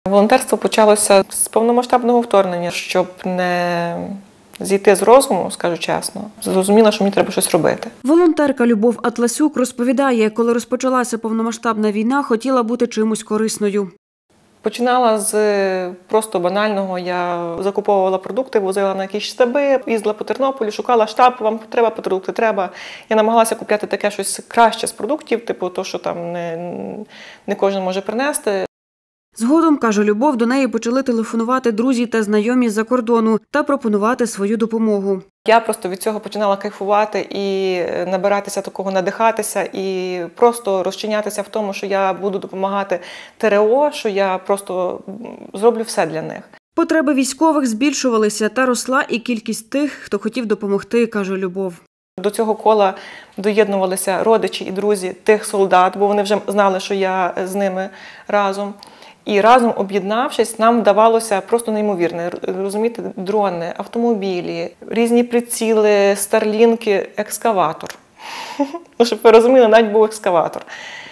Волонтерство почалося з повномасштабного вторгнення, щоб не зійти з розуму, скажу чесно. Зрозуміла, що мені треба щось робити. Волонтерка Любов Атласюк розповідає, коли розпочалася повномасштабна війна, хотіла бути чимось корисною. Починала з просто банального. Я закуповувала продукти, возила на якісь штаби, їздила по Тернополі, шукала штаб, вам треба продукти, треба. Я намагалася купляти таке щось краще з продуктів, типу то, що там не кожен може принести. Згодом, каже Любов, до неї почали телефонувати друзі та знайомі з-за кордону та пропонувати свою допомогу. Я просто від цього починала кайфувати і набиратися такого, надихатися і просто розчинятися в тому, що я буду допомагати ТРО, що я просто зроблю все для них. Потреби військових збільшувалися та росла і кількість тих, хто хотів допомогти, каже Любов. До цього кола доєднувалися родичі і друзі тих солдат, бо вони вже знали, що я з ними разом. І разом об'єднавшись, нам вдавалося просто неймовірне. Розумієте, дрони, автомобілі, різні приціли, старлінки, екскаватор. Щоб ви розуміли, навіть був екскаватор.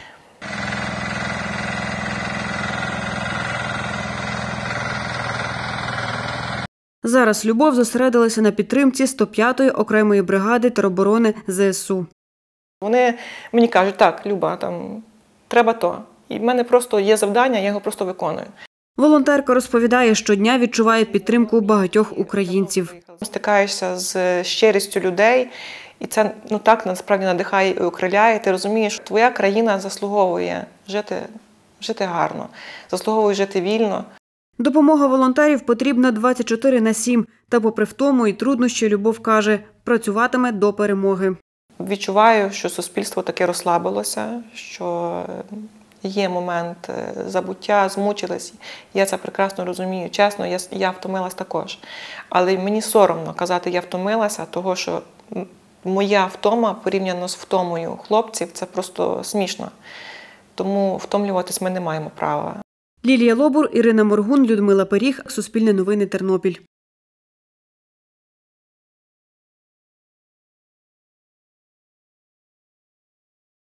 Зараз Любов зосередилася на підтримці 105-ї окремої бригади тероборони ЗСУ. Вони мені кажуть, так, Люба, там, треба то. І в мене просто є завдання, я його просто виконую. Волонтерка розповідає, щодня відчуває підтримку багатьох українців. Стикаєшся з щирістю людей, і це так насправді надихає і окриляє. Ти розумієш, що твоя країна заслуговує жити гарно, заслуговує жити вільно. Допомога волонтерів потрібна 24/7. Та попри втому і труднощі, Любов каже, працюватиме до перемоги. Відчуваю, що суспільство таки розслабилося, що є момент забуття, змучились. Я це прекрасно розумію. Чесно, я втомилась також. Але мені соромно казати, я втомилася, того що моя втома порівняно з втомою хлопців – це просто смішно. Тому втомлюватись ми не маємо права. Лілія Лобур, Ірина Моргун, Людмила Періг, Суспільне новини, Тернопіль.